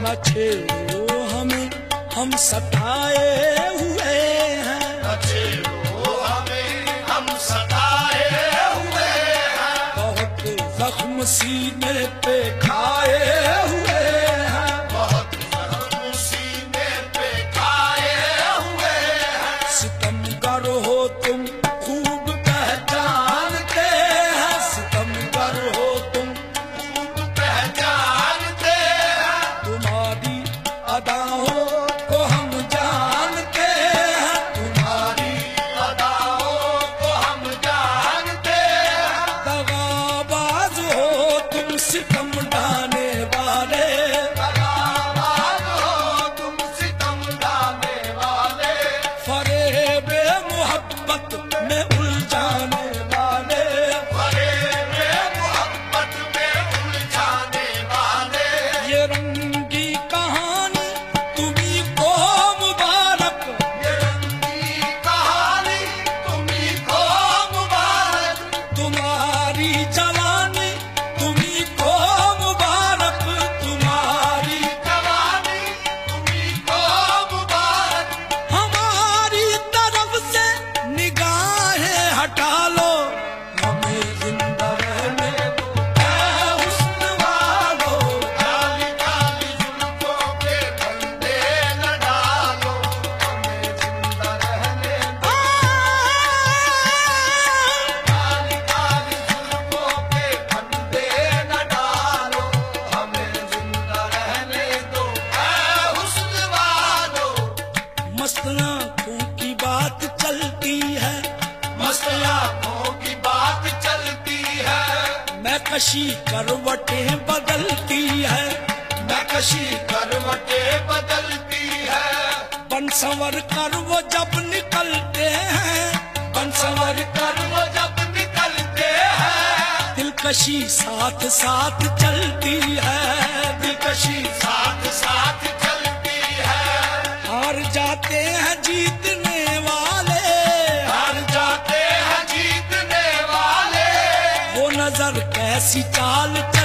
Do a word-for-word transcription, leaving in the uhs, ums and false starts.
न छेड़ो हमें, हम सताए हुए हैं। न छेड़ो हमें, हम सताए हुए हैं। बहुत जख्म सीने पे खाए हुए हैं। बहुत जख्म सीने पे खाए हुए हैं। सितमगर हो तुम खूब पहचानते हैं, सितमगर हो तुम खूब पहचानते हैं। तुम्हारी अदाओं को हम जानते हैं, तुम्हारी अदाओं को हम जानते हैं। दगाबाज हो तुम सितम ढाने वाले, दगाबाज हो तुम सितम ढाने वाले। फरेबे मोहब्बत में उलझाने वाले, फरेबे मोहब्बत में उलझाने वाले। ये रंगी कहानी तुम्ही को मुबारक, ये रंगी कहानी तुम्ही को मुबारक। तुम्हारी जवानी तुम्ही को मुबारक, तुम्हारी जवानी तुम्ही को मुबारक। हमारी तरफ से निगाहें हटा लो, हमें जिंदा रहने दो ऐ हुस्न वालो। काली काली जुल्फों के फंदे न डालो, हमें जिंदा रहने दो। काली काली जुल्फों के फंदे न डालो, हमें जिंदा रहने दो ऐ हुस्न वालो। मस्त आंखों की बात चलती है, मस्त आंखों की बात चलती है। मैं कशी करवटें बदलती है, मैं कशी करवटें बदलती है। बन संवर कर वो जब निकलते हैं, बन संवर कर वो जब निकलते हैं। दिलकशी साथ साथ चलती है, दिलकशी साथ साथ चलती है। हार जाते हैं जीतने वाले, हार जाते हैं जीतने वाले। वो नजर कैसी चाल